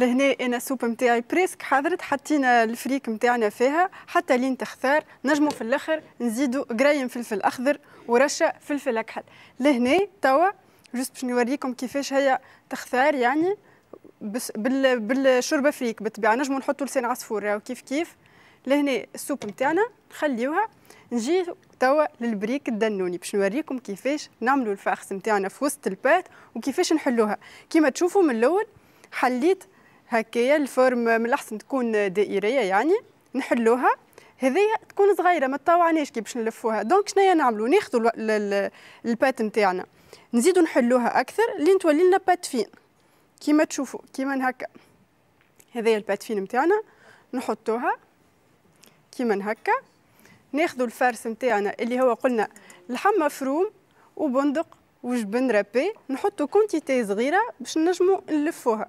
لهنا انا السوب نتاعي بريسك حضرت، حطينا الفريك نتاعنا فيها حتى لين تختار. نجموا في الاخر نزيدوا قريم فلفل اخضر ورشه فلفل اكحل. لهنا توا جوست باش نوريكم كيفاش هي تختار، يعني بس بالشوربه فريك بالطبيعه. نجموا نحطوا لسان عصفور راهو كيف كيف. لهنا السوب نتاعنا نخليوها. نجي توا للبريك الدنوني باش نوريكم كيفاش نعملوا الفاخس نتاعنا في وسط البات وكيفاش نحلوها. كيما تشوفوا من الاول حليت هكايا الفورم، من الاحسن تكون دائريه يعني نحلوها. هذيا تكون صغيره ما تطوعناش كي باش نلفوها. دونك شنيا نعملوا؟ ناخذوا البات نتاعنا نزيدوا نحلوها اكثر لين تولي لنا بات فين كيما تشوفوا كيما هكا. هذيا البات فين نتاعنا نحطوها كيما هكا. ناخذوا الفارس نتاعنا اللي هو قلنا لحم مفروم وبندق وجبن رابي، نحطوا كونتيتي صغيره باش نجموا نلفوها.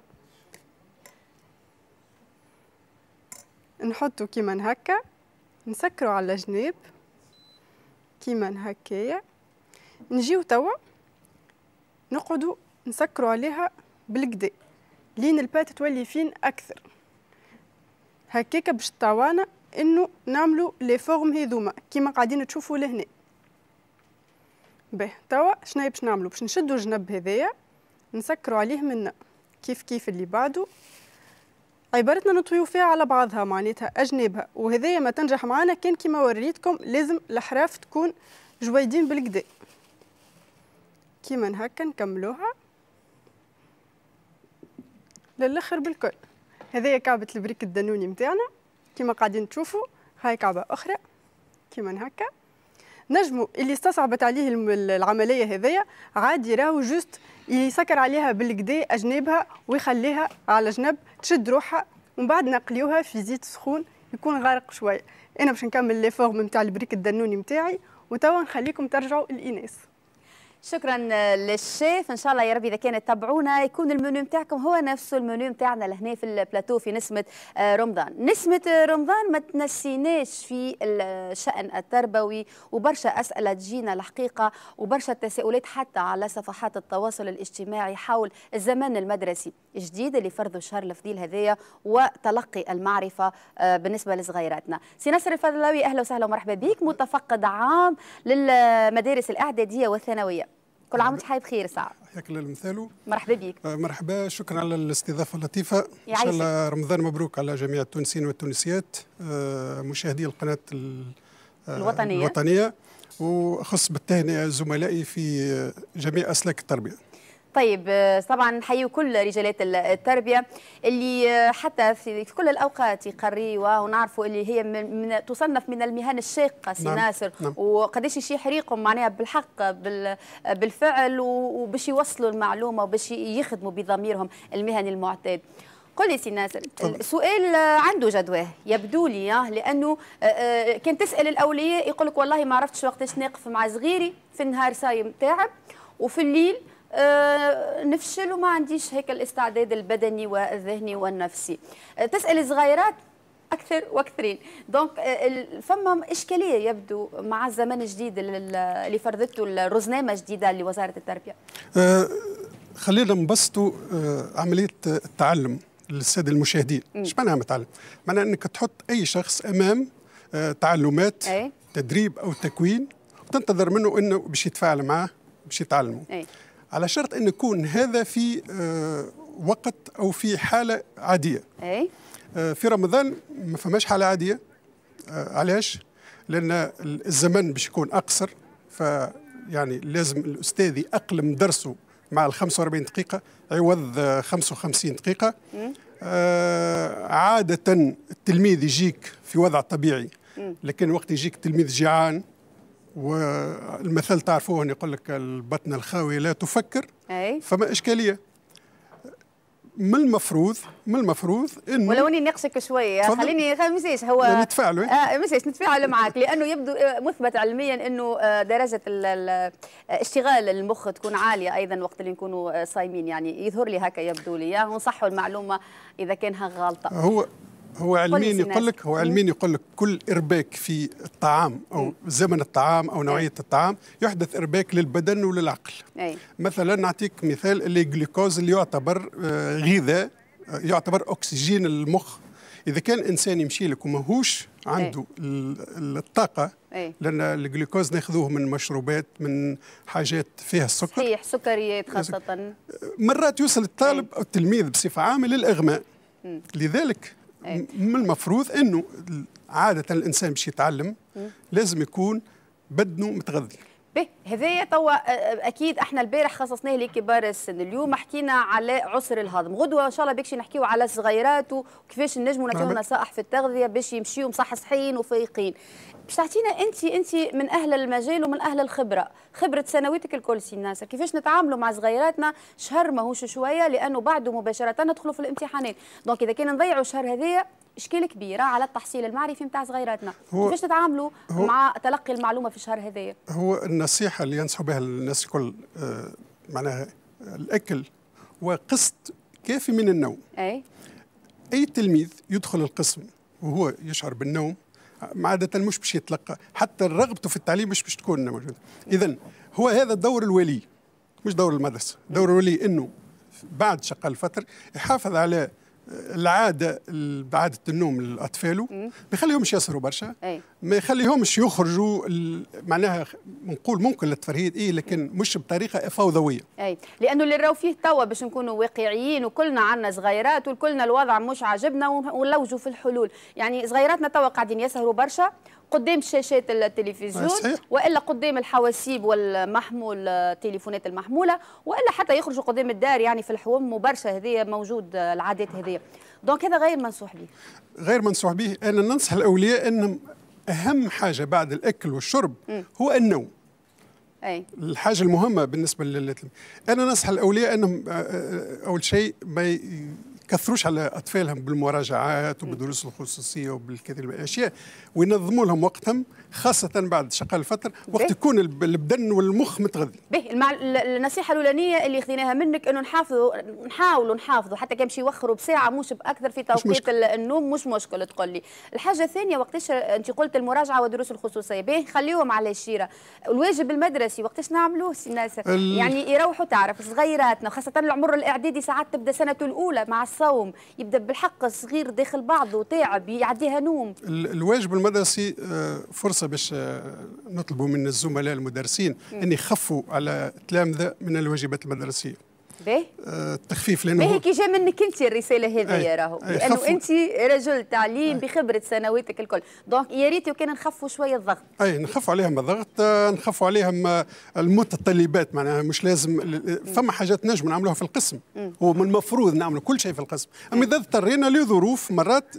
نحطوا كيما هكا، نسكروا على جناب كيما هكايا. نجيو توا نقعدوا نسكروا عليها بالكدا لين البات تولي فين اكثر هكاكا، باش تطاوانا انه نعملوا لي فورم هذوما كيما قاعدين تشوفوا لهنا. باهي توا شنو باش نعملوا؟ باش نشدوا الجنب هذايا نسكروا عليه منا كيف كيف اللي بعده. عبارتنا نطويو فيها على بعضها معناتها اجنابها، وهذايا ما تنجح معانا كان كيما وريتكم لازم الحراف تكون جويدين بالكدا كيما هكا. نكملوها للاخر بالكل. هذايا كعبه البريك الدنوني نتاعنا كيما قاعدين تشوفوا. هاي كعبه اخرى كيما هكا. نجموا اللي استصعبت عليه العمليه هذيا عادي راهو جوست يسكر عليها بالكدا اجنابها ويخليها على جنب تشد روحها، ومن بعد نقليوها في زيت سخون يكون غارق شويه. انا باش نكمل لي فورم نتاع البريك الدنوني نتاعي وتوا نخليكم ترجعوا لإيناس. شكرا للشيف. ان شاء الله يا ربي اذا كانت تتابعونا يكون المنيو نتاعكم هو نفسه المنيو نتاعنا لهنا في البلاتو في نسمه رمضان. نسمه رمضان ما تنسيناش في الشأن التربوي، وبرشا اسئله تجينا الحقيقه وبرشا تساؤلات حتى على صفحات التواصل الاجتماعي حول الزمان المدرسي الجديد اللي فرضوا شهر الفضيل هذايا وتلقي المعرفه بالنسبه لصغيراتنا. سي ناصر الفضلاوي اهلا وسهلا ومرحبا بك، متفقد عام للمدارس الاعداديه والثانويه. كل عام وانت بخير. ساعة ياك للمثال. مرحبا بك. مرحبا، شكرا على الاستضافه اللطيفه. ان شاء الله رمضان مبروك على جميع التونسيين والتونسيات مشاهدي القناه الوطنيه، وأخص بالتهنئه زملائي في جميع اسلاك التربيه. طيب طبعا نحيي كل رجالات التربيه اللي حتى في كل الاوقات يقريوا، ونعرفوا اللي هي تصنف من المهن الشاقه سي ناصر. وقداش شي يحريقهم معناها بالحق بالفعل وباش يوصلوا المعلومه وباش يخدموا بضميرهم المهني المعتاد. قل لي سي ناصر، السؤال عنده جدواه يبدو لي، لانه كان تسال الاولياء يقول لك والله ما عرفتش وقتاش ناقف مع صغيري، في النهار صايم تعب وفي الليل نفشل وما عنديش هيك الاستعداد البدني والذهني والنفسي. تسأل الصغيرات أكثر وأكثرين. دونك فما إشكالية يبدو مع الزمن الجديد اللي فرضته الرزنامة الجديدة لوزارة التربية. خلينا نبسطوا عملية التعلم للسادة المشاهدين. ايش معناها متعلم؟ معناها أنك تحط أي شخص أمام تعلمات تدريب أو تكوين وتنتظر منه أنه باش يتفاعل معه باش يتعلمه. على شرط أن يكون هذا في وقت أو في حالة عادية. في رمضان ما فماش حالة عادية. علاش؟ لأن الزمن باش يكون أقصر، فيعني لازم الأستاذ يأقلم درسه مع ال 45 دقيقة عوض 55 دقيقة. عادة التلميذ يجيك في وضع طبيعي، لكن وقت يجيك تلميذ جيعان، والمثل تعرفوه يقول لك البطن الخاوي لا تفكر. فما إشكالية. من المفروض انه ولو اني ناقشك شويه خليني مسيش هو نتفاعلوا مسيش نتفاعل معك، لانه يبدو مثبت علميا انه درجه اشتغال المخ تكون عاليه ايضا وقت اللي نكونوا صايمين، يعني يظهر لي هكا يبدو لي، ونصحوا المعلومه اذا كانها غلطه. هو علميا يقول لك كل إرباك في الطعام أو زمن الطعام أو نوعية الطعام يحدث إرباك للبدن وللعقل. مثلا نعطيك مثال، اللي جلوكوز اللي يعتبر غذاء يعتبر أكسجين المخ. إذا كان إنسان يمشي لك وماهوش عنده الطاقة، لأن الجلوكوز ناخذوه من مشروبات، من حاجات فيها السكر، صحيح، سكريات خاصة، مرات يوصل الطالب أو التلميذ بصفة عامة للإغماء. لذلك من المفروض أنه عادة الإنسان باش يتعلم لازم يكون بدنه متغذي. به هذايا توا اكيد احنا البارح خصصناه لكبار السن، اليوم حكينا على عسر الهضم، غدوه ان شاء الله باش نحكيو على الصغيرات وكيفاش نجموا نعطيهم نصائح في التغذيه باش يمشيوا مصحصحين وفايقين. باش تعطينا انت من اهل المجال ومن اهل الخبره، خبره سنواتك الكل سي ناصر، كيفاش نتعاملوا مع صغيراتنا شهر ماهوش شويه، لانه بعده مباشره ندخلوا في الامتحانات، دونك اذا كان نضيعوا الشهر هذايا اشكال كبيره على التحصيل المعرفي نتاع صغيراتنا، كيفاش تتعاملوا مع تلقي المعلومه في الشهر هذايا؟ هو النصيحه اللي ينصحوا بها الناس الكل معناها الاكل وقسط كافي من النوم. اي تلميذ يدخل القسم وهو يشعر بالنوم عادة مش باش يتلقى، حتى رغبته في التعليم مش باش تكون موجوده. اذا هو هذا دور الولي مش دور المدرسه، دور الولي انه بعد شقة الفتر يحافظ على العاده، عاده النوم لاطفاله، ما يخليهمش يسهروا برشا، ما يخليهمش يخرجوا، معناها نقول ممكن للتفرهيد لكن مش بطريقه فوضويه. لانه اللي راهو فيه توا باش نكونوا واقعيين، وكلنا عندنا صغيرات وكلنا الوضع مش عاجبنا ونلوجوا في الحلول، يعني صغيراتنا توا قاعدين يسهروا برشا قدام شاشات التلفزيون، والا قدام الحواسيب والمحمول، التليفونات المحموله، والا حتى يخرجوا قدام الدار، يعني في الحوم وبرشا هذه موجود العادات هذه. دونك هذا غير منصوح به. غير منصوح به. انا ننصح الاولياء ان اهم حاجه بعد الاكل والشرب هو النوم. الحاجه المهمه بالنسبه انا ننصح الاولياء انهم اول شيء ما يكثروش على اطفالهم بالمراجعات وبالدروس الخصوصيه وبالكثير من الاشياء، وينظموا لهم وقتهم خاصه بعد شقاء الفتر، وقت يكون البدن والمخ متغذي. النصيحه الاولانيه اللي خذيناها منك انه نحاولوا نحافظوا حتى كان يوخروا بساعه مش باكثر في توقيت النوم، مش مشكل تقول لي. الحاجه الثانيه وقتاش انت قلت المراجعه والدروس الخصوصيه، خليهم على الشيره. الواجب المدرسي وقتاش نعملوه سي ناصر؟ يعني يروحوا، تعرف صغيراتنا خاصه العمر الاعدادي ساعات تبدا سنته الاولى مع الصوم، يبدا بالحق صغير داخل بعضه تعب يعديها نوم. الواجب المدرسي فرصه باش نطلبوا من الزملاء المدرسين ان يخفوا على التلامذه من الواجبات المدرسيه. التخفيف، لانه هيك جا منك انت الرساله هذه راهو، لانه انت رجل تعليم بخبره سنواتك الكل، دونك يا ريت كان نخفوا شويه الضغط. نخفوا عليهم الضغط، نخفوا عليهم المتطلبات، معناها مش لازم فما حاجات نجم نعملوها في القسم، هو من المفروض نعملوا كل شيء في القسم، اما اذا اضطرينا لظروف مرات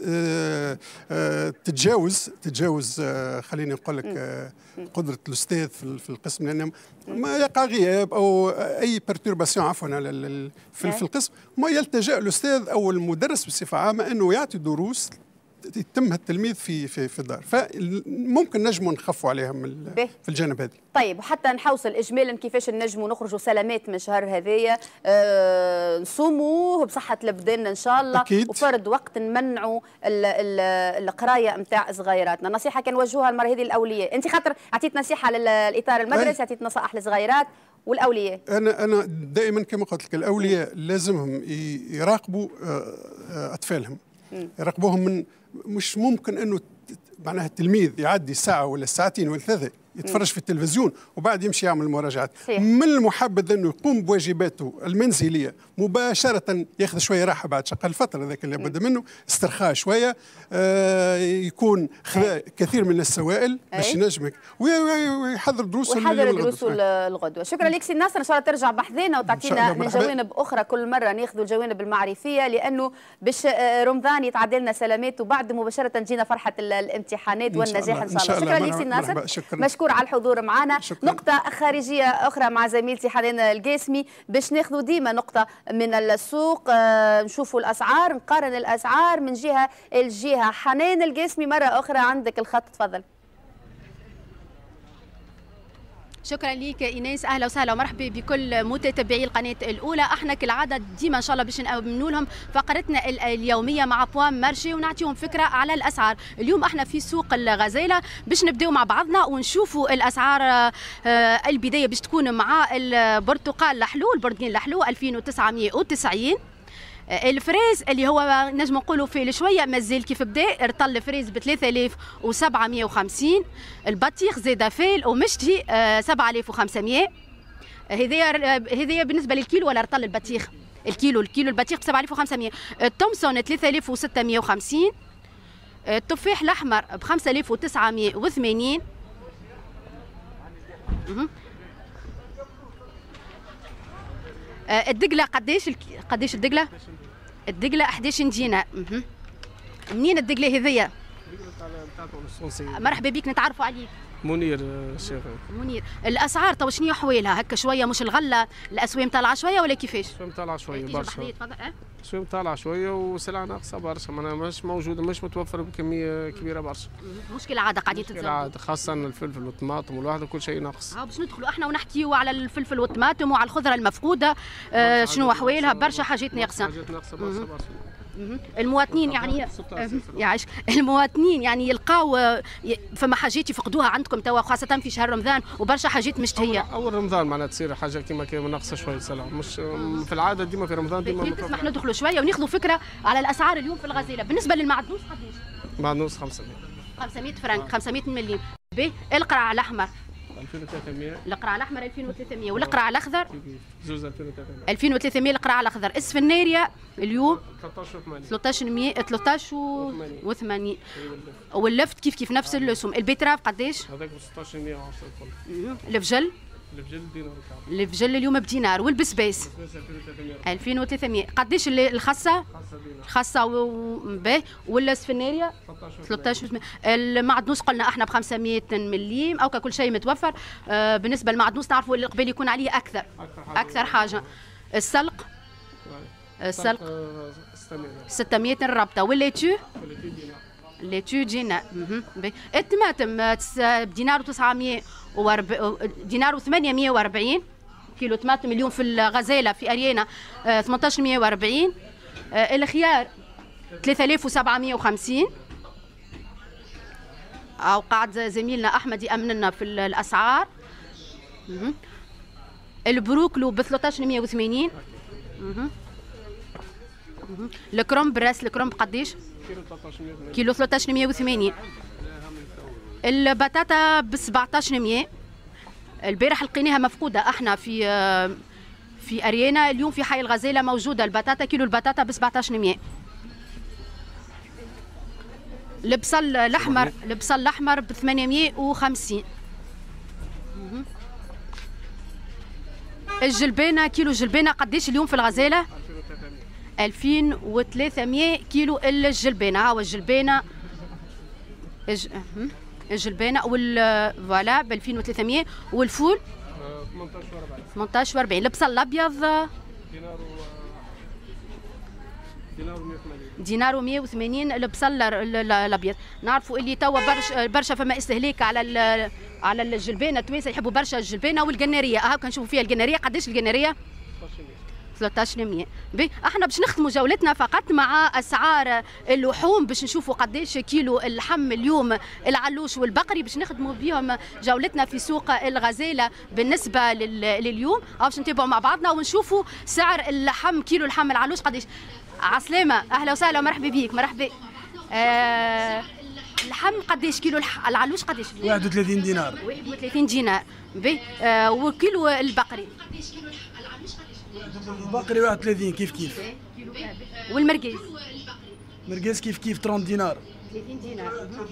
تتجاوز خليني نقول لك قدره الاستاذ في القسم، لانه ما يقع غياب او اي بيرتورباسيون عفوا في القسم، ما يلتجأ الاستاذ او المدرس بصفه عامه انه يعطي دروس يتمها التلميذ في الدار، فممكن نجموا نخفوا عليهم في الجانب هذا. طيب، وحتى نحوصل اجمالا كيفاش نجموا نخرجوا سلامات من الشهر هذايا، نصوموه بصحه البدن ان شاء الله، أكيد. وفرد وقت نمنعوا القرايه نتاع صغيراتنا. نصيحه كان نوجهوها المره هذه الاولياء، انت خاطر عطيت نصيحه للاطار المدرسي، عطيت نصائح للصغيرات والاولياء. انا دائما كما قلت لك الاولياء لازمهم يراقبوا اطفالهم، يراقبوهم من مش ممكن انه معناها التلميذ يعدي ساعه ولا ساعتين ولا ثلاثه يتفرج في التلفزيون وبعد يمشي يعمل مراجعات. من المحبذ انه يقوم بواجباته المنزليه مباشره، ياخذ شويه راحه بعد شقة الفتره ذاك اللي بدا منه، استرخاء شويه، يكون خذا كثير من السوائل باش ينجم ويحضر دروسه الغدوه. شكرا لك سي ناصر، ان شاء الله ترجع بحذنا وتعطينا من جوانب اخرى، كل مره ناخذوا الجوانب المعرفيه، لانه باش رمضان يتعدى لنا سلامات وبعد مباشره تجينا فرحه الامتحانات والنجاح ان شاء الله. شكرا لك سي ناصر، مشكور على الحضور معنا. نقطة خارجية أخرى مع زميلتي حنان القاسمي، باش ناخذوا ديما نقطة من السوق، نشوفوا الأسعار، نقارن الأسعار من جهة الجهة. حنان القاسمي مرة أخرى عندك الخط، تفضل. شكرا ليك ايناس، اهلا وسهلا ومرحبا بكل متتبعي القناه الاولى. احنا كالعاده ديما ان شاء الله باش نأمنوا لهم فقرتنا اليوميه مع بوان مارشي ونعطيهم فكره على الاسعار. اليوم احنا في سوق الغزاله باش نبداو مع بعضنا ونشوفوا الاسعار. البدايه باش تكون مع البرتقال الحلو، البرتقال الحلو 2990، الفريز اللي هو نجم نقولوا فيه شويه مازال كيف بدا، رطل الفريز ب 3750. البطيخ زاد فيل ومشتي 7500. هذه بالنسبه للكيلو ولا رطل البطيخ؟ الكيلو البطيخ ب 7500. التومسون 3650. التفاح الاحمر ب 5980. الدقله قداش الدقله؟ الدقله 11 دينار. منين الدقله هذيا؟ مرحبا بك، نتعرفوا عليك. منير الشيخ. منير، الاسعار تو شنو حوالها هكا شويه؟ مش الغله الاسواق طالعه شويه ولا كيفاش؟ الاسواق طالعه شويه برشا. الاسواق طالعه شويه وسلعه ناقصه برشا، معناها مش موجوده، مش متوفره بكميه كبيره برشا. مشكله عاده قاعدين تتزوج. مشكله عاده، خاصه الفلفل والطماطم والواحد وكل شيء ناقص. باش ندخلوا احنا ونحكيوا على الفلفل والطماطم وعلى الخضره المفقوده. شنو احوالها؟ برشا حاجات ناقصه. حاجات ناقصه برشا. المواطنين يعني يعيش المواطنين يعني يلقاو فما حاجات يفقدوها عندكم توا، خاصة في شهر رمضان وبرشا حاجات مشتهية. أول رمضان معناتها تصير حاجة كيما ناقصة شوية سلعة، مش في العادة ديما في رمضان ديما. تسمح ندخلوا شوية وناخذوا فكرة على الأسعار اليوم في الغزالة. بالنسبة للمعدنوس قداش؟ معدنوس 500 فرنك، 500 مليم. القرع الأحمر 2300. القرع الأحمر 2300 والقرع الأخضر زوز 2300. 2300 القرع الأخضر. السفناريا اليوم 13 و80. واللفت كيف نفس الاسم. البيتراف قداش؟ هذاك ب 1600 الكل. الفجل دينار. الفجل اليوم بدينار. والبسباس 2300. قداش الخاصة؟ الخاصة والسفناريا 13. المعدنوس قلنا احنا ب 500 مليم او كل شيء متوفر. بالنسبة للمعدنوس نعرفوا اللي قبل يكون عليه اكثر حاجة. السلق 600 الربطة. والليتو دينار. الطماطم بدينار و900 دينار و840 كيلو طماطم اليوم في الغزالة في أريانا 1840. الخيار 3750. أو قاعد زميلنا أحمد يأمننا في الأسعار. البروكلو ب 1380. الكرنب راس الكرنب قديش؟ كيلو 1380. البطاطا ب 1700. البارح لقيناها مفقوده احنا في اريانا، اليوم في حي الغزاله موجوده البطاطا، كيلو البطاطا ب 1700. البصل الاحمر ب 850. الجلبانه كيلو الجلبانه قديش اليوم في الغزاله؟ 2300 كيلو الجلبانه. ها هو الجلبانه فوالا ب 2300. والفول 18 و40. البصل الابيض دينار و180. البصل الابيض نعرفوا اللي توا برشا فما استهلاك على الجلبانه. التوانسه يحبوا برشا الجلبانه والقناريه. هاكا نشوفوا فيها القناريه. قداش القناريه؟ 1300. احنا باش نختموا جولتنا فقط مع اسعار اللحوم باش نشوفوا قداش كيلو اللحم اليوم العلوش والبقري، باش نخدموا بهم جولتنا في سوق الغزاله بالنسبه لليوم. باش نتابعوا مع بعضنا ونشوفوا سعر اللحم، كيلو اللحم العلوش قداش. عسلامة، اهلا وسهلا ومرحبا بيك. مرحبا. اللحم قداش كيلو العلوش قداش؟ 31 دينار. 31 دينار. وكيلو البقري؟ البقري 31 كيف. والمرقيز؟ مرقيز كيف 30 دينار. 30 دينار.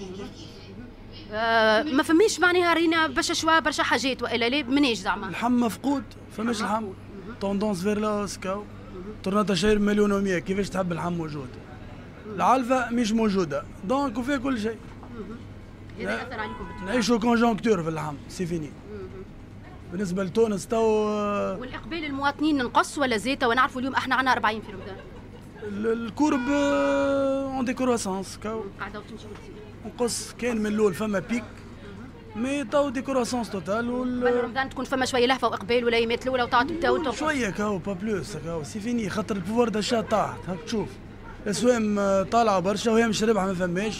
ما فماش معناها رينا برشا حاجات والا لا مناش زعما؟ اللحم مفقود، فماش لحم. توندونس فير لا سكاو. طرناطة شهر 1,100,000 كيفاش تحب اللحم موجود؟ العلفة مش موجودة، دونك وفيها كل شيء. هذا يأثر عليكم. نعيشوا كونجونكتور في اللحم، سي فيني. بالنسبة لتونس تو والإقبال المواطنين نقص ولا زيت؟ ونعرفوا اليوم احنا عندنا 40 في رمضان. الكورب اون دي كرواسونس كاو. قاعدة وتمشي نقص، كان من الأول فما بيك مي تو دي كرواسونس توتال. بعد رمضان تكون فما شويه لهفه واقبال ولا يمات الاولى وتعاود شويه كاو با بلوس كاو سي فيني، خاطر البوفوار داشا طاحت. هاك تشوف الاسواق طالعه برشا وهي مش ربحه ما فماش.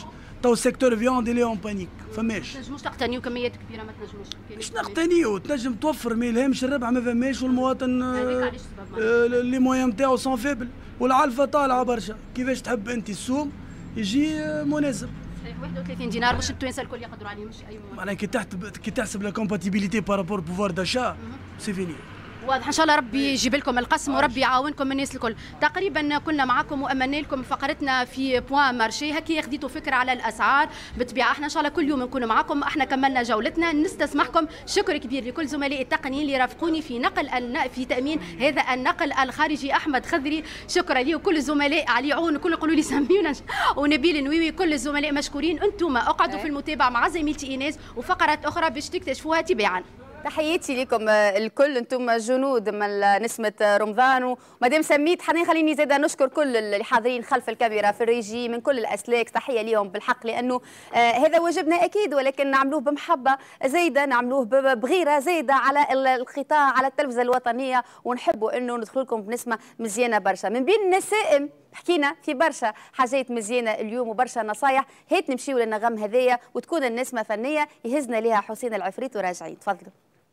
تو السيكتور فيوند اللي اون بانيك فماش. ما تنجموش تقتنيوا كميات كبيره، ما تنجموش. مش نقتنيوا، تنجم توفر ما يلهمش الربح ما فماش، والمواطن اللي مويان نتاعو سون فيبل، والعلفه طالعه برشا. كيفاش تحب انت السوم يجي مناسب؟ 31 دينار باش التوانسه الكل يقدروا عليه، مش اي مواطن. معناها كي تحسب لا كومباتيبيليتي بارابور بوفوار داشا سي فيني. واضح. ان شاء الله ربي يجيب لكم القسم وربي يعاونكم الناس الكل. تقريبا كنا معكم وامنا لكم فقرتنا في بوان مارشي، هكي خديتوا فكره على الاسعار. بالطبيعه احنا ان شاء الله كل يوم نكونوا معكم. احنا كملنا جولتنا، نستسمحكم. شكر كبير لكل زملائي التقنيين اللي رافقوني في تامين هذا النقل الخارجي. احمد خضري شكرا لي، وكل الزملاء علي عون وكل يقولوا لي سميونا، ونبيل نويوي، كل الزملاء مشكورين. انتم اقعدوا في المتابعه مع زميلتي ايناس وفقرات اخرى باش تكتشفوها تباعا. تحياتي لكم الكل، انتم جنود من نسمة رمضان. ومادام سميت خليني زاده نشكر كل اللي حاضرين خلف الكاميرا في الريجي من كل الاسلاك. تحيه ليهم بالحق، لانه هذا واجبنا اكيد، ولكن نعملوه بمحبه زايده، نعملوه بغيره زايده على القطاع، على التلفزه الوطنيه، ونحبوا انه ندخل لكم بنسمه مزيانه برشا. من بين النسائم حكينا في برشا حاجات مزيانه اليوم وبرشا نصايح. هات نمشيو للنغم هذايا وتكون النسمه فنيه يهزنا لها حسين العفريت وراجعين. تفضلوا.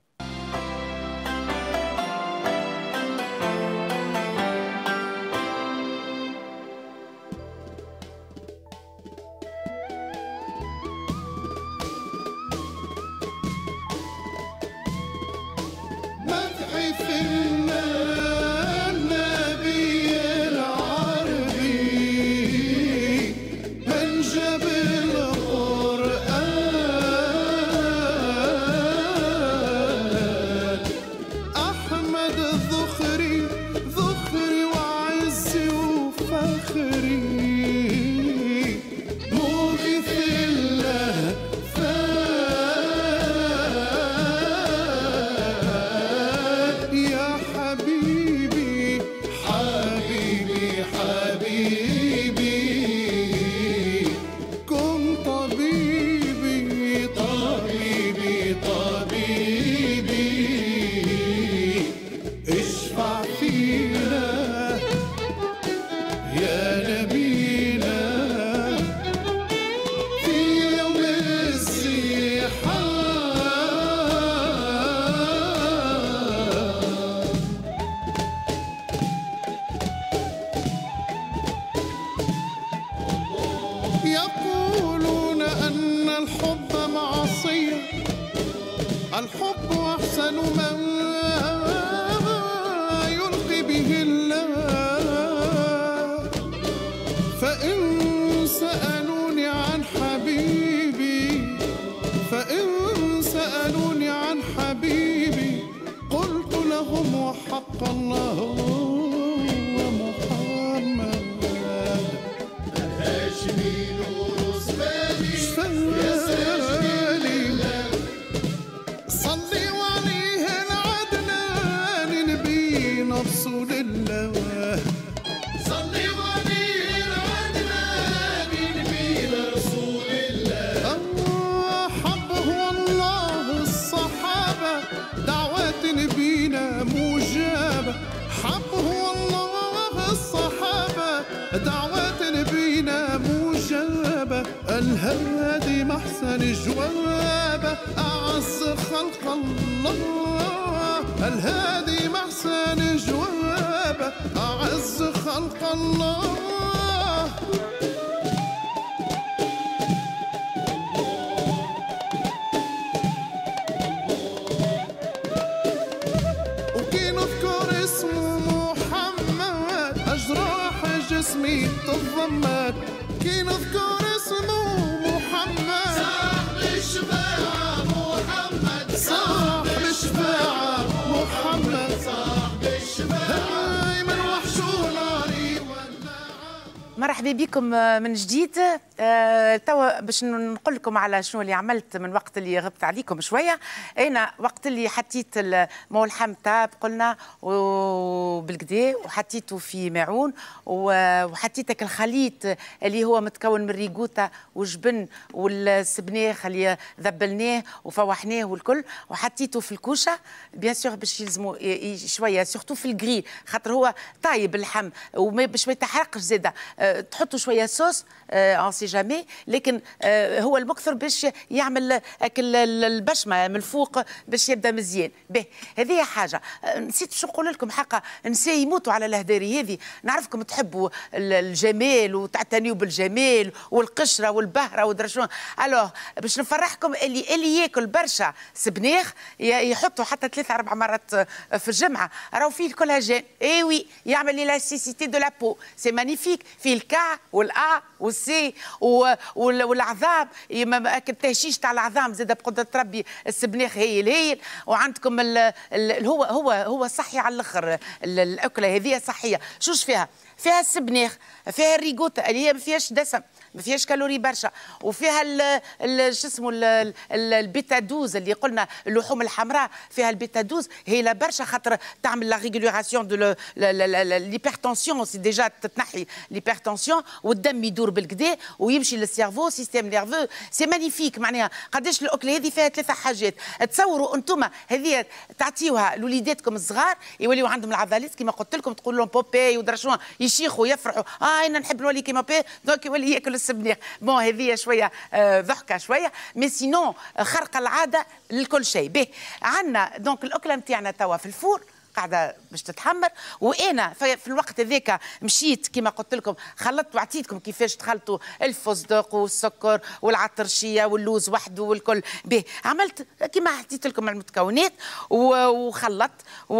يقولون أن الحب معصية، الحب أحسن ما يلقي به الله. فإن سألوني عن حبيبي، قلت لهم وحق الله ومحمد الهاشمي نور صفالي يا ساجدي، صلي عليه العدنان نبينا رسول الله، صلي عليه العدنان نبينا رسول الله. حبه الله الصحابة دعوات نبينا مجابة، حبه الله الصحابة دعوات نبينا مجابة. الهادي محسن جوابه أعز خلق الله، الهادي محسن جوابه أعز خلق الله. وكي نذكر اسمه محمد أجراح جسمي تضمت، كي نذكر اسمه محمد صاحب الشفاعة محمد، صاحب الشفاعة محمد، صاحب الشفاعة من وحشو ناري. مرحبا بكم من جديد. توا باش نقول لكم على شنو اللي عملت من وقت اللي غبت عليكم شويه. انا وقت اللي حطيت مول حمتاب قلنا وباش بالكدا وحطيته في معون وحطيتك الخليط اللي هو متكون من ريغوتا وجبن والسبناخ اللي ذبلناه وفوحناه والكل، وحطيته في الكوشه بيان سور باش يلزموا شويه سورتو في الجري خاطر هو طايب اللحم باش ما يتحرقش زاده. تحطوا شويه صوص اون سي جامي، لكن هو المكثر باش يعمل البشمه من الفوق باش يبدا مزيان. به هذه حاجه. نسيت شو نقول لكم حقا، نساء يموتوا على الهداري هذه. نعرفكم تحبوا الجمال وتعتنيوا بالجمال والقشره والبهره ودرا شنو. الوغ باش نفرحكم اللي ياكل برشا سبناخ يحطوا حتى 3-4 مرات في الجمعه، راهو فيه الكولاجين. اي وي يعمل ليلاستيسيتي دو لا بو، سي مانيفيك. فيه الكا والأ والسي والعظام، التهشيش تاع العظام زاد بقدره ربي. السبناخ هايل. وعندكم هو صحي على الاخر. الاكله هذه صحيه. شوش فيها؟ فيها السبناخ، فيها الريغوتا اللي هي ما فيهاش دسم، ما فيهاش كالوري برشا، وفيها شو اسمه البيتا دوز اللي قلنا اللحوم الحمراء فيها البيتا دوز. هي لا برشا خاطر تعمل لا ريغولاسيون دو ليبرتونسيون، سي ديجا تتنحي ليبرتونسيون والدم يدور بالكدا ويمشي للسيرفو سيستيم نيرفو. سي مانيفيك. معناها قداش الاكله هذه فيها 3 حاجات. تصوروا انتم هذه تعطيوها لوليداتكم الصغار يوليو عندهم العضلات كما قلت لكم، تقول لهم بوبي ودرا شنو، يشيخوا يفرحوا. انا نحب نولي كيما بي، دونك يولي ياكل السبناخ. بون هذه شويه ضحكه شويه، مي سينون خرق العاده لكل شيء. به عندنا دونك الاكله نتاعنا توا في الفور قاعده باش تتحمر. وانا في الوقت هذاك مشيت كما قلت لكم خلطت وعطيتكم كيفاش تخلطوا الفستق والسكر والعطرشيه واللوز وحده والكل. به عملت كما حطيت لكم المتكونات وخلطت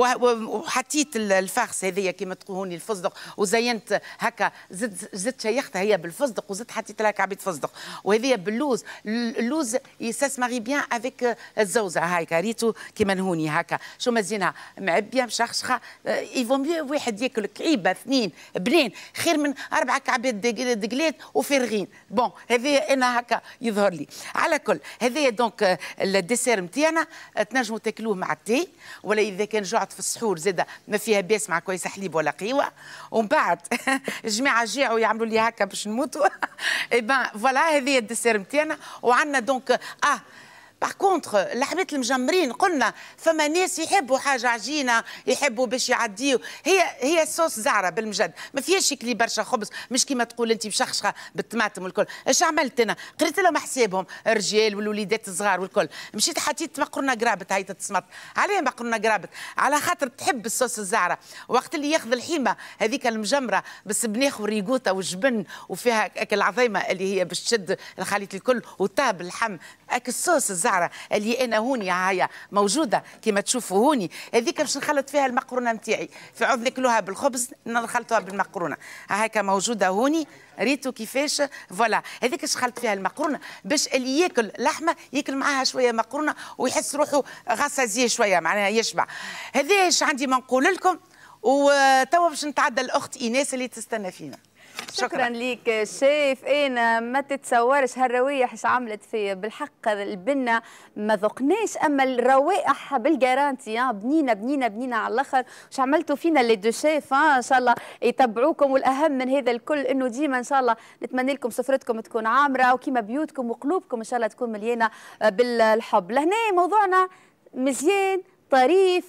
وحطيت الفاخس هذيا كما تقولوني الفستق، وزينت هكا زدت شيختها هي بالفستق وزدت حطيت لها كعبه فستق، وهذيا باللوز. اللوز يساس ماري بيان افيك الزوزه هايكا ريتو كما نهوني هكا شو مزينها معبيه مشخشخه. يفو ميو واحد ياكل كعيبه 2 بنين خير من 4 كعبات دقلات وفارغين. بون هذا انا هكا يظهر لي. على كل هذايا دونك الديسير نتاعنا تنجموا تاكلوه مع التي، ولا اذا كان جعت في السحور زاده ما فيها باس مع كويس حليب ولا قهوه. ومن بعد الجماعه جاعوا يعملوا لي هكا باش نموتوا. اي بان فوالا هذايا الديسير نتاعنا. وعندنا دونك باغ كونتخ اللحمات المجمرين قلنا فما ناس يحبوا حاجه عجينه يحبوا باش يعديوا. هي صوص زعره بالمجد، ما فيهاش يكلي برشا خبز، مش كيما تقول انت مشخشخه بالطماطم والكل. اش عملت انا؟ قريت لهم حسابهم الرجال والوليدات الصغار والكل. مشيت حطيت مقرونه قرابت هاي تتصمت. علاه مقرونه قرابت؟ على خاطر تحب الصوص الزعره. وقت اللي ياخذ الحيمه هذيك المجمره بالسبناخ والريغوتا والجبن وفيها اكل عظيمه اللي هي باش تشد الخليط الكل وطاب اللحم الصوص الزعره اللي انا هوني هاي موجوده كما تشوفوا هوني. هذيك باش نخلط فيها المقرونه نتاعي، في عوض ناكلوها بالخبز نخلطوها بالمقرونه. هاكا موجوده هوني ريتو كيفاش. فوالا هذيك باش نخلط فيها المقرونه باش اللي ياكل لحمه ياكل معاها شويه مقرونه ويحس روحه غسازيه شويه معناها يشبع. هذا ايش عندي ما نقول لكم. وتوا باش نتعدى الاخت ايناس اللي تستنى فينا. شكرا ليك شيف. انا ما تتصورش هالروائح ايش عملت فيا بالحق. البنه ما ذقناش، اما الروائح بالجارانتي بنينه بنينه بنينه على الاخر. واش عملتوا فينا لي دو شيف ان شاء الله يتبعوكم. والاهم من هذا الكل انه ديما ان شاء الله نتمنى لكم سفرتكم تكون عامره وكيما بيوتكم وقلوبكم ان شاء الله تكون مليانه بالحب. لهنا موضوعنا مزيان طريف.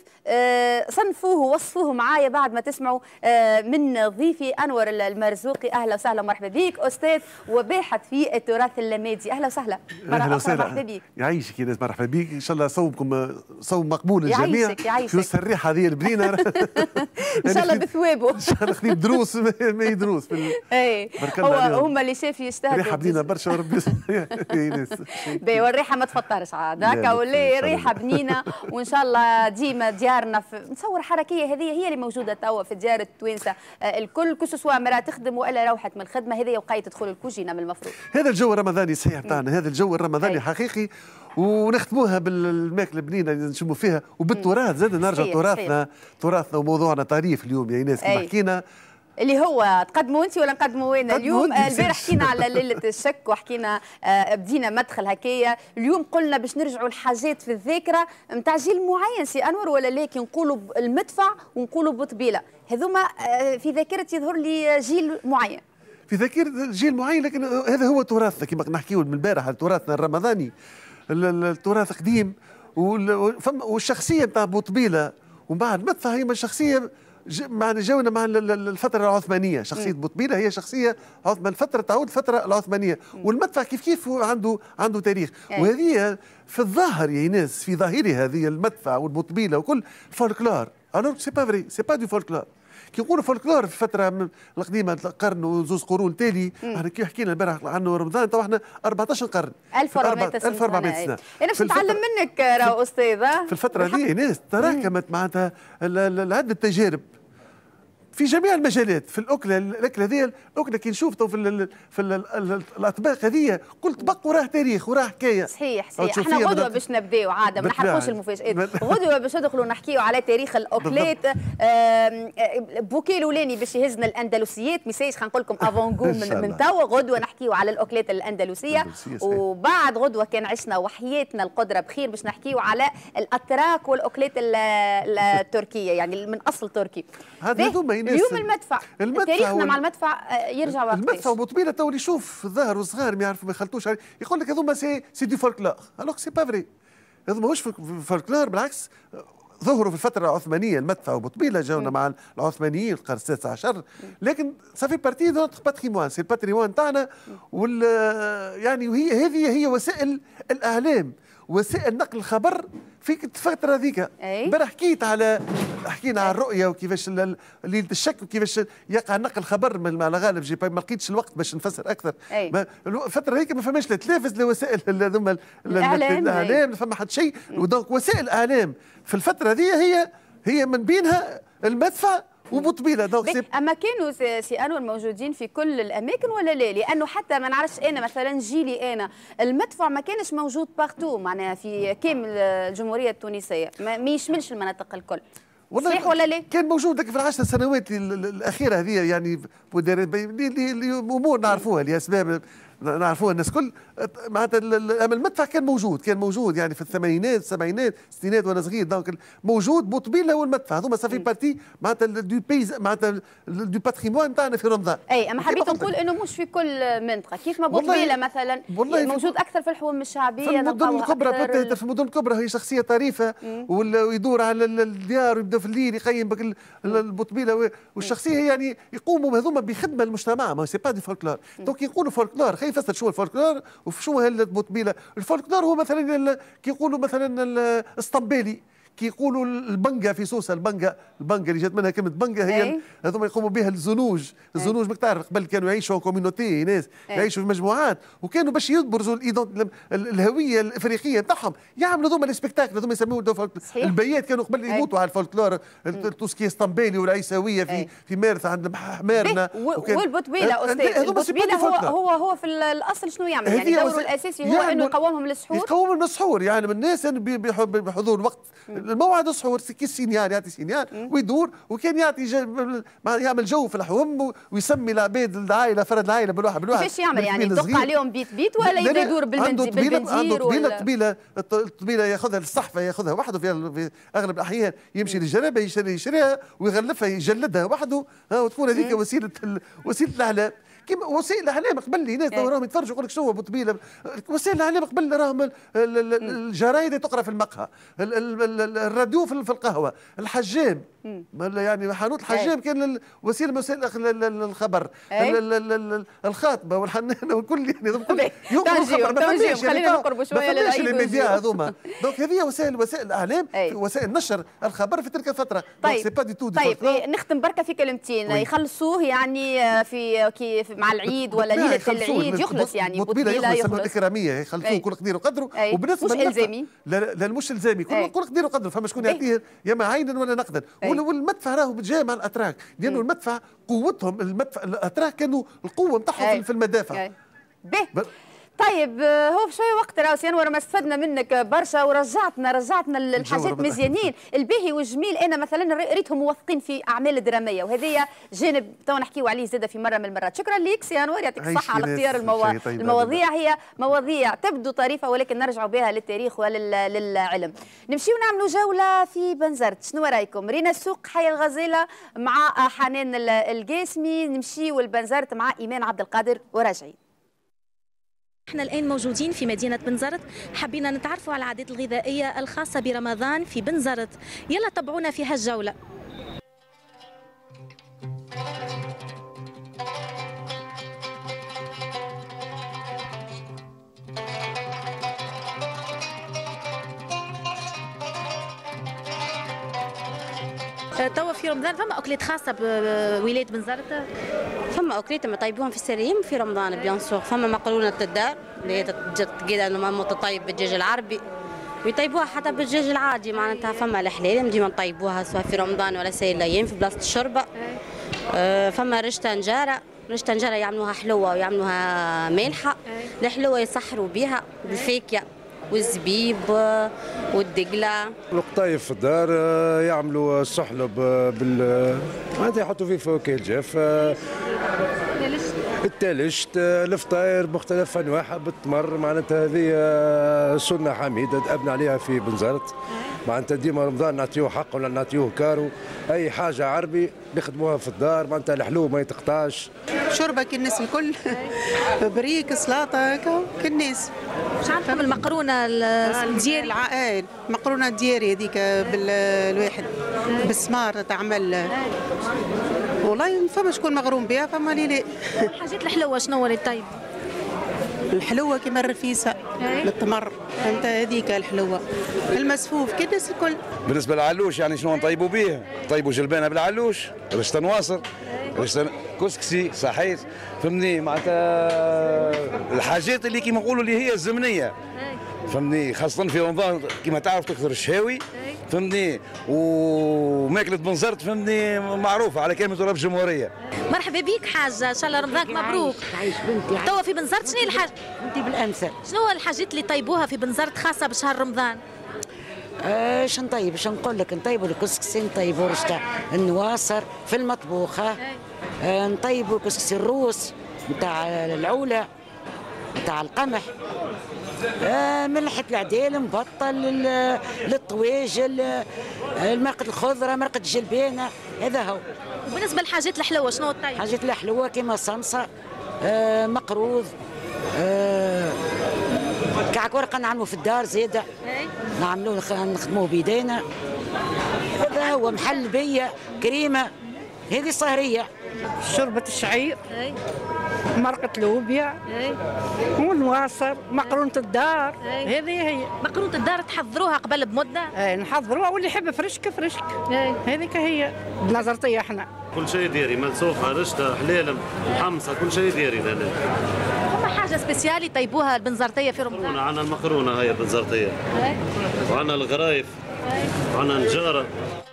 صنفوه ووصفوه معايا بعد ما تسمعوا من ضيفي أنور المرزوقي. أهلا وسهلا ومرحبا بك أستاذ وباحث في التراث اللامادي. أهلا وسهلا. أهلا وسهلا. مرحبا بك. يعيشك يا ناس، مرحبا بك. إن شاء الله صومكم صوم مقبول للجميع. يعيشك. شو الريحة هذه البنينة. إن شاء الله بثوابه. إن شاء الله خذيت دروس ما يدروس. إي هما اللي شاف يجتهدوا. ريحة بنينة برشا وربي. والريحة ما تفطرش عاد هكا ولا ريحة بنينة. وإن شاء الله ديما ديارنا نتصور حركيه هذه هي اللي موجوده توا في ديار التوانسه الكل، كسوا مراه تخدم والا روحت من الخدمه هذه وقايه تدخل الكوجينه من المفروض. هذا الجو الرمضاني صحيح بتاعنا، هذا الجو الرمضاني حقيقي، ونختموها بالماكله البنينه اللي نشموا فيها وبالتراث زاد. نرجع تراثنا وموضوعنا طريف اليوم يا ايناس كما حكينا. اللي هو تقدموا انت ولا نقدموا انا اليوم؟ البارح حكينا على ليله الشك وحكينا بدينا مدخل هكايا. اليوم قلنا باش نرجعوا لحاجات في الذاكره نتاع جيل معين سي انور، ولا لكن نقولوا المدفع ونقولوا بوطبيله، هذوما في ذاكرتي يظهر لي جيل معين، في ذاكرة جيل معين، لكن هذا هو تراثنا كما نحكيو من البارح، تراثنا الرمضاني، التراث قديم. والشخصيه نتاع بوطبيله ومع المدفع هي من شخصيه معنا جاونا مع الفتره العثمانيه. شخصيه بوطبيله هي شخصيه من فتره تعود الفتره العثمانيه، والمدفع كيف عنده تاريخ. وهذه في الظاهر يا ناس، في ظاهرها هذه المدفع والبوطبيله وكل فولكلور. الوغ سي با فري، سي با دو فولكلور. كي نقولوا فولكلور في الفتره القديمه، قرن وزوز قرون تالي، احنا كي حكينا البارح عنه رمضان، تو احنا 14 قرن، 1400 سنه. انا باش نتعلم منك راهو استاذه. في الفتره هذه ناس تراكمت معناتها عده تجارب في جميع المجالات. في الاكله هذه، الاكله كي نشوف في الاطباق هذه، كل طبق وراه تاريخ وراه حكايه. صحيح. احنا غدوه باش نبداو عاده، ما نحرقوش المفاجات. غدوه باش ندخلوا نحكيو على تاريخ الاكلات. بوكي الاولاني باش يهزنا الاندلسيات، ميساج خلينا نقول لكم افونغو من توا. غدوه نحكيو على الاكلات الاندلسيه، وبعد غدوه كان عشنا وحياتنا القدره بخير باش نحكيو على الاتراك والاكلات التركيه، يعني من اصل تركي. اليوم المدفع تاريخنا مع المدفع يرجع وقتاش؟ المدفع وبوطبيله تو اللي يشوف الظاهر والصغار ما يعرفوا ما يخلطوش عليه، يقول لك هذوما سي دي فولكلور. الوغ سي با فري، هذوما ماهوش فولكلور، بالعكس ظهروا في الفتره العثمانيه. المدفع وبوطبيله جاونا مع العثمانيين القرن السادس عشر، لكن صافي بارتي دو نوتر باتريموان، سي الباتريموان تاعنا. يعني وهي هذه وسائل الاعلام، وسائل نقل الخبر في الفتره هذيك. امبارح حكينا على الرؤيه وكيفاش ليله الشك وكيفاش يقع نقل الخبر. على غالب ما لقيتش الوقت باش نفسر اكثر. الفتره هذيك ما فماش لا تلفز لا وسائل هذوما الاعلام، ما فما حتى شيء. ودونك وسائل الاعلام في الفتره هذه هي من بينها المدفع وبوطبيله. اما كانوا سي انور موجودين في كل الاماكن ولا لا؟ لانه حتى ما نعرفش انا مثلا جيلي انا المدفع ما كانش موجود بارتو، معناها في كامل الجمهوريه التونسيه، ما يشملش المناطق الكل. صحيح ولا لا؟ كان موجود، لكن في العشر سنوات الاخيره هذه يعني امور نعرفوها لاسباب نعرفوها الناس كل. معناتها المدفع كان موجود يعني في الثمانينات السبعينات الستينات وانا صغير. دونك موجود بوطبيله والمدفع هذوما صافي بارتي معناتها دو بيز، معناتها دو باتريمون تاعنا في رمضان. اما حبيت نقول انه مش في كل منطقه، كيف ما بوطبيله مثلا موجود اكثر في الحوم الشعبيه. في المدن الكبرى، في المدن الكبرى هي شخصيه طريفه ويدور على الديار ويبدا في الليل يقيم بك البوطبيله. والشخصيه يعني يقوموا هذوما بخدمه للمجتمع، ما سي با دي فولكلور. دونك يقولوا فولكلور، خلينا نفسر شو الفولكلور وشو هي البوطبيله. الفولكلور هو مثلا كي يقولوا مثلا الاسطنبالي، كي يقولوا البنقه في سوسه، البنقه اللي جات منها كلمه بنقه، هي هذوما يقوموا بها الزنوج. الزنوج ما تعرف قبل كانوا يعيشوا كوميونيتي، ناس يعيشوا في مجموعات، وكانوا باش يبرزوا الهويه الافريقيه تاعهم يعملوا هذوما السبيكتاكل، هذوما يسموه البيات. كانوا قبل يموتوا على الفولكلور توسكي اسطنبالي والعيساويه في مارث عند حمارنا. والبوطبيله استاذ، البوطبيله هو في الاصل شنو يعمل؟ يعني دوره الاساسي هو انه يقومهم للسحور. يقومهم للسحور، يعني من الناس بحضور وقت الموعد السحور كي السينيال يعطي سينيال ويدور، وكان يعمل جو في الحوم ويسمي العباد العائله فرد العائله بالواحد كيفاش يعمل؟ يعني يدق عليهم بيت ولا يبدا يدور بالبنزير؟ عنده طبيله ياخذها للصحفه، ياخذها وحده في اغلب الاحيان، يمشي للجرابه يشريها ويغلفها يجلدها وحده، وتكون هذيك وسيله الاعلام. كيما وسائل الاعلام قبل الناس راهم يتفرجوا يقول لك شنو بوطبيله. وسائل الاعلام قبل راهم الجرايد تقرا في المقهى، الراديو في القهوه، الحجام يعني حانوت الحجام كان وسيله الخبر، الخاطبه والحنانه والكل يعني تنجيم. خلينا نقربوا شويه للعيد الميديا هذوما. دونك هذه وسائل الاعلام، وسائل نشر الخبر في تلك الفتره. طيب نختم بركه في كلمتين يخلصوه يعني في مع العيد ولا ليله العيد يخلص، يعني بوطبيله يخلص اكراميه يخلصوه كل قدير وقدره. وبالنسبه مش الزامي، لا مش الزامي، كل قدير وقدره. فما شكون يعطيه يا ما عينا ولا نقدا. والمدفع راهو جاي مع الاتراك، لانه المدفع قوتهم، الاتراك كانوا القوه نتاعهم في المدافع. طيب هو في شويه وقت راهو سي انور ما استفدنا منك برشا ورجعتنا الحاجات مزيانين الباهي والجميل. انا مثلا ريتهم موثقين في اعمال دراميه وهذايا جانب تو نحكيو عليه زاده في مره من المرات. شكرا لك سي انور يعطيك الصحه على اختيار المواضيع. هي مواضيع تبدو طريفه ولكن نرجعوا بها للتاريخ وللعلم. نمشيو نعملوا جوله في بنزرت. شنو رايكم؟ رينا السوق حي الغزاله مع حنان القاسمي. نمشيو لبنزرت مع ايمان عبد القادر وراجعين. احنا الآن موجودين في مدينة بنزرت، حبينا نتعرفوا على العادات الغذائية الخاصة برمضان في بنزرت. يلا تابعونا في هالجولة. توا في رمضان فما أكلات خاصة بولاية بنزرت؟ فما أكلات يطيبوهم في السريم في رمضان بيان سور. فما مقرونة الدار اللي هي تقيل انه تطيب بالدجاج العربي ويطيبوها حتى بالدجاج العادي معناتها. فما الحلال ديما نطيبوها سواء في رمضان ولا سائر الايام في بلاصة الشوربة. فما رشتة نجارة يعملوها حلوة ويعملوها مالحة. الحلوة يسحروا بها بالفاكهة والزبيب والدقلة. القطايف في الدار يعملوا السحلب معناتها يحطوا فيه فواكه الجاف، التالشت، الفطاير مختلف انواعها بالتمر. معناتها هذه سنه حميده دأبنا عليها في بنزرت. معناتها ديما رمضان نعطيوه حق ولا نعطيوه كارو. اي حاجه عربي نخدموها في الدار. معناتها الحلو ما يتقطعش. شوربه كالناس الكل، بريك سلطه كالناس. مش عارفه المقرونه الدياري. المقرونه الدياري هذيك بالواحد بالسمار تعمل. والله فما شكون مغروم بها فما لي لا. الحاجات الحلوه شنو اللي طيب؟ الحلوه كيما الرفيسه بالتمر، فهمت؟ هذيك الحلوه. المسفوف كالناس الكل. بالنسبه للعلوش يعني شنو نطيبوا به؟ نطيبوا جلبانه بالعلوش، رشته نواصر، رشته كسكسي صحيح، فهمني؟ معناتها الحاجات اللي كيما نقولوا اللي هي الزمنيه، فهمني؟ خاصه في رمضان كيما تعرف تكثر الشهاوي، فهمني؟ وماكله بنزرت فهمني معروفه على كلمه رب الجمهوريه. مرحبا بك حاجه، ان شاء الله رمضانك مبروك. عايش بنتي. توا في بنزرت شنو الحاجه؟ انت بالامثل. شنو الحاجات اللي طيبوها في بنزرت خاصه بشهر رمضان؟ اش نطيب؟ اش نقول لك؟ نطيبوا الكسكسي، نطيبوا رشته النواصر في المطبوخه، نطيبوا كسكسي الروس نتاع العوله نتاع القمح، ملحة العديل، مبطل، للطواجل، مرقة الخضرة، مرقة الجلبانة، هذا هو. وبالنسبة للحاجات الحلوة شنو الطيب؟ الحاجات الحلوة كيما صمصة، مقروض، كعك ورقة نعملوه في الدار زيادة، نعملوه نخدموه بيدينا، هذا هو. محل بية، كريمة، هذه الصهرية. شوربة الشعير، مرقة لوبيا، ونواصر، مقرونة الدار، هذه هي. مقرونة الدار تحضروها قبل بمدة؟ نحضروها واللي يحب فرشك فرشك، هذيك هي بنزرتية احنا. كل شيء ديري، ملسوفة، رشتة، حليلة، محمصة، كل شيء ديري هنا. فما حاجة سبيسيالي طيبوها البنزرتية في رمضان؟ عندنا المقرونة هي البنزرتية، وعندنا الغرايف، وعندنا النجارة.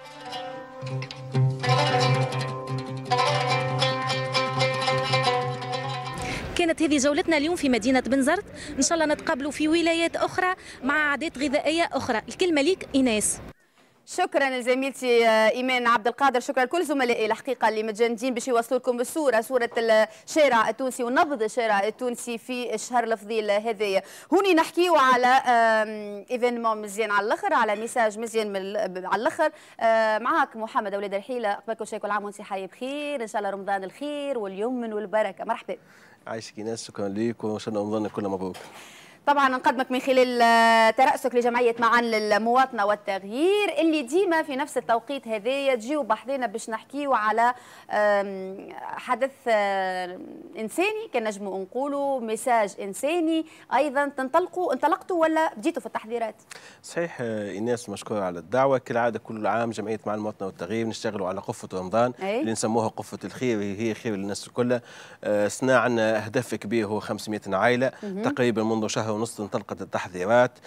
كانت هذه جولتنا اليوم في مدينة بنزرت، إن شاء الله نتقابلوا في ولايات أخرى مع عادات غذائية أخرى. الكلمة ليك إيناس. شكرا لزميلتي ايمان عبد القادر، شكرا لكل زملائي الحقيقه اللي متجندين باش يوصلوا لكم بالصوره، صوره الشارع التونسي ونبض الشارع التونسي في الشهر الفضيل هذايا. هوني نحكيو على ايفينمون مزيان على الاخر، على ميساج مزيان على الاخر. معاك محمد اولاد الحيله، قبل كل شيء كل عام وانت حي بخير، ان شاء الله رمضان الخير واليمن والبركه. مرحبا. عايشك ايناس، شكرا ليك وان شاء الله رمضانك كله مبروك. طبعا نقدمك من خلال ترأسك لجمعية معا للمواطنة والتغيير اللي ديما في نفس التوقيت هذايا تجيو بحذنا باش نحكيو على حدث إنساني، كان نجمو نقولوا ميساج إنساني. أيضا انطلقتوا ولا بديتوا في التحضيرات؟ صحيح إيناس، مشكورة على الدعوة. كالعادة كل عام جمعية معا للمواطنة والتغيير نشتغلوا على قفة رمضان اللي نسموها قفة الخير، هي خير للناس كلها. صنع عندنا هدف كبير هو 500 عائلة تقريبا. منذ شهر ونص انطلقت التحضيرات.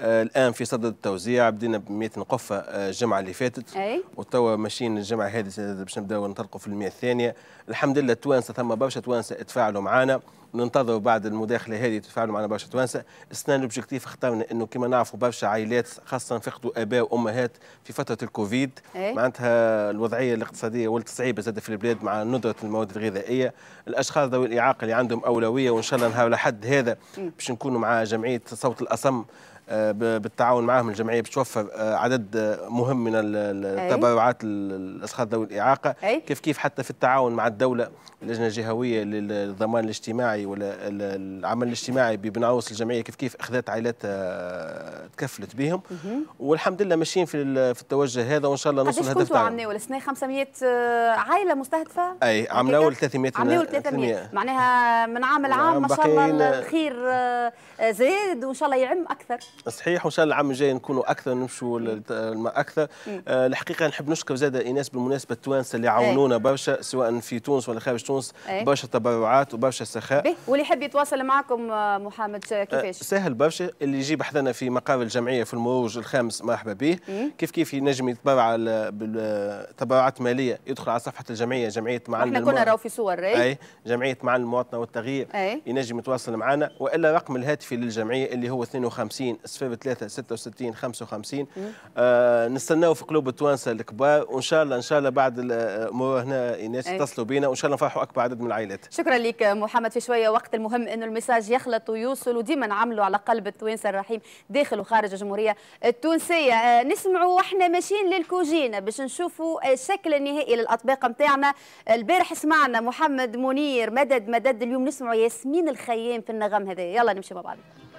الان في صدد التوزيع، بدينا ب 100 قفه الجمعه اللي فاتت، وتوا ماشيين الجمعه هذه باش نبداو ننطلقوا في 100 الثانيه. الحمد لله التوانسه ثم برشا توانسه تفاعلوا معنا، ننتظروا بعد المداخله هذه تتفاعلوا معنا برشا توانسه. السنه الاوبجيكتيف اخترنا انه كما نعرفوا برشا عائلات خاصه فقدوا اباء وامهات في فتره الكوفيد، معناتها الوضعيه الاقتصاديه والتصعيبه زاد في البلاد مع ندره المواد الغذائيه، الاشخاص ذوي الاعاقه اللي عندهم اولويه، وان شاء الله نهار لحد هذا باش نكونوا مع جمعيه صوت الاصم بالتعاون معهم الجمعيه باش توفر عدد مهم من التبرعات للاشخاص ذوي الاعاقه، كيف حتى في التعاون مع الدوله اللجنه الجهويه للضمان الاجتماعي ولا العمل الاجتماعي ببن عروس الجمعيه كيف اخذت عائلات تكفلت بهم، والحمد لله ماشيين في التوجه هذا، وان شاء الله نوصل للهدف تاعنا. عملنا ولا سنه 500 عائله مستهدفه؟ اي عملنا اول 300 معناها من عام لعام ما شاء الله الخير زاد وان شاء الله يعم اكثر. صحيح، وان شاء الله العام الجاي نكونوا اكثر نمشوا اكثر. الحقيقه نحب نشكر زاد ايناس بالمناسبه التوانسه اللي عاونونا برشا سواء في تونس ولا خارج تونس، برشا تبرعات وبرشا سخاء. واللي يحب يتواصل معكم محمد كيفاش؟ سهل برشا، اللي يجيب حدنا في مقر الجمعيه في المروج الخامس مرحبا به. كيف ينجم يتبرع بالتبرعات ماليه، يدخل على صفحه الجمعيه، جمعيه معلم احنا كنا راهو في صور جمعيه معلم المواطنه والتغيير، ينجم يتواصل معنا، والا رقم الهاتفي للجمعيه اللي هو 52 03 66 55. نستناو في قلوب التوانسه الكبار، وان شاء الله بعد المرور هنا الناس يتصلوا بنا، وان شاء الله نفرحوا اكبر عدد من العائلات. شكرا لك محمد. في شويه وقت المهم انه المساج يخلط ويوصل، وديما نعملوا على قلب التوانسه الرحيم داخل وخارج الجمهوريه التونسيه. نسمعوا واحنا ماشيين للكوجينه باش نشوفوا الشكل النهائي للاطباق نتاعنا. البارح سمعنا محمد منير مدد، اليوم نسمعوا ياسمين الخيام في النغم هذا. يلا نمشي مع بعض.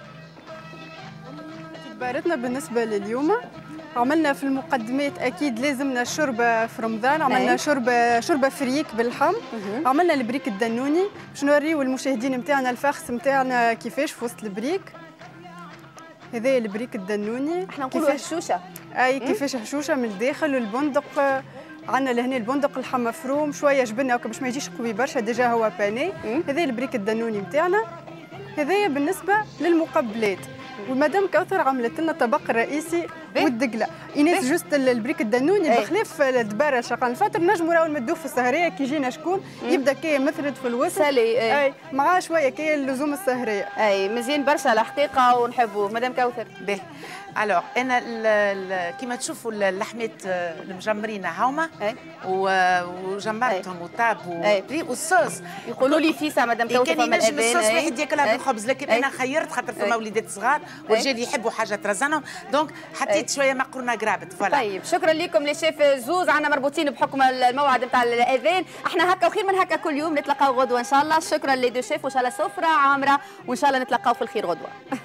تبارتنا بالنسبه لليوم عملنا في المقدمات اكيد لازمنا الشوربه في رمضان، عملنا شوربه فريك باللحم، عملنا البريك الدنوني باش نوريو المشاهدين نتاعنا الفخس نتاعنا كيفاش في وسط البريك. هذا البريك الدنوني احنا نقولوا هشوشه، كيفاش هشوشه من الداخل، والبندق عندنا لهنا البندق اللحم مفروم شويه جبنه باش ما يجيش قوي برشا، ديجا هو باني. هذا البريك الدنوني نتاعنا. هذايا بالنسبه للمقبلات. ومدام كوثر عملت لنا الطبق الرئيسي والدقله. ايناس جوست البريك الدنوني بخلاف الدباره شقان الفطر نجموا راهو نمدوه في السهريه كي يجينا شكون يبدا كي مثرد في الوسط سالي مع شويه كي اللزوم السهريه. مزيان برشا الحقيقه ونحبوه. مدام كوثر باهي الوغ انا كيما تشوفوا اللحمات المجمرين هاوما وجمرتهم وطاب والصوص. يقولوا لي فيسا مدام كوثر فما الاذان الصوص واحد ياكلها بالخبز، لكن انا خيرت خاطر فما وليدات صغار ورجال يحبوا حاجه ترزنهم، دونك حطيت شويه مقرونه قرابت. فوالا. طيب شكرا لكم لي شيف زوز، عنا مربوطين بحكم الموعد نتاع الاذان، احنا هكا وخير من هكا كل يوم، نتلاقاو غدوه ان شاء الله. شكرا لي دو شيف، وان شاء الله سفره عامره، وان شاء الله نتلاقاو في الخير غدوه.